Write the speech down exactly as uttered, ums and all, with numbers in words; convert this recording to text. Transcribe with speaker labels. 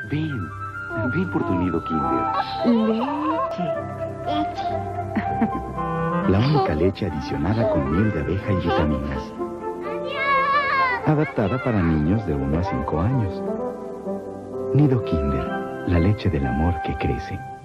Speaker 1: Ven, ven por tu nido Kinder.
Speaker 2: Leche.
Speaker 3: Leche.
Speaker 1: La única leche adicionada con miel de abeja y vitaminas.
Speaker 3: ¡Adiós!
Speaker 1: Adaptada para niños de uno a cinco años. Nido Kinder, la leche del amor que crece.